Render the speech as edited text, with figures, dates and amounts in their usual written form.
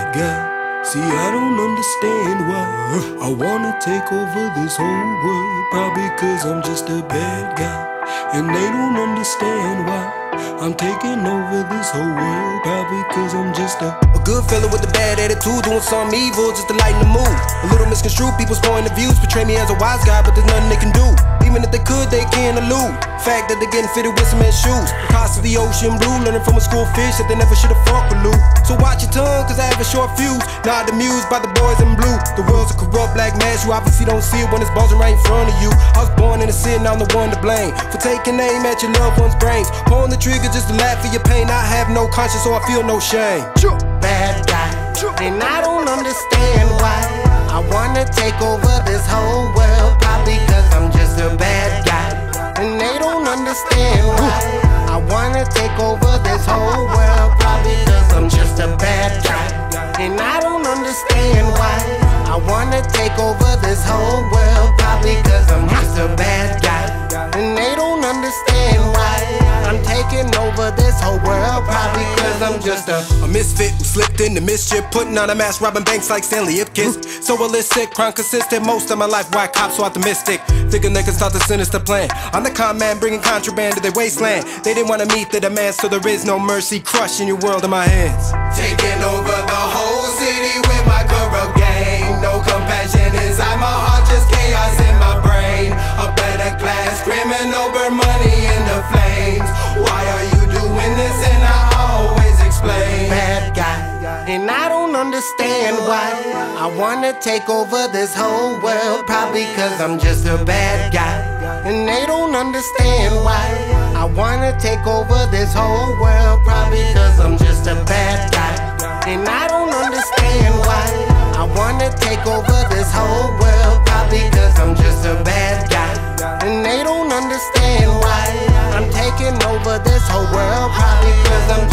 bad guy. See, I don't understand why I wanna take over this whole world. Probably cause I'm just a bad guy, and they don't understand why I'm taking over this whole world. Probably cause I'm just a good fella with a bad attitude, doing something evil just to lighten the mood. A little misconstrued, people's point of views portray me as a wise guy, but there's nothing they can do. Even if they could, they can't elude fact that they're getting fitted with cement shoes. Cost of the ocean blue, learning from a school fish that they never should've fucked with Lou. So watch your tongue, cause I have a short fuse. Not amused by the boys in blue. The world's a corrupt black mass, you obviously don't see it when it's bulging right in front of you. I was born in a sin, I'm the one to blame for taking aim at your loved one's brains. Pulling the trigger just to laugh at your pain. I have no conscience, so I feel no shame. Bad guy, and I don't understand why I wanna take over this whole world. Probably cause I'm just a bad guy, and they don't understand why I wanna take over this whole world. Probably cause I'm just a bad guy, and I don't understand why I wanna take over this whole world. Probably cause I'm just a bad guy, and they don't understand why I'm taking over this whole world. Probably cause I'm just a misfit who slipped into mischief, putting on a mask, robbing banks like Stanley Ipkiss. So illicit, crime consistent, most of my life white cops so optimistic, thinking they can start the sinister plan. I'm the con man bringing contraband to their wasteland. They didn't want to meet the demands, so there is no mercy, crushing your world in my hands. Taking over the whole city with my corrupt gang. No compassion inside my heart, just chaos in my brain. A better class criminal, burn money in the flames. Why are you doing this? And I always explain. Bad guy, and I don't understand why I wanna take over this whole world. Probably cause I'm just a bad guy, and they don't understand why I wanna take over this whole world. Probably cause I'm just a bad guy, and I don't understand why I wanna take over this whole world. Probably cause I'm just a bad guy, and they don't understand why I'm taking over this whole world. Probably cause I'm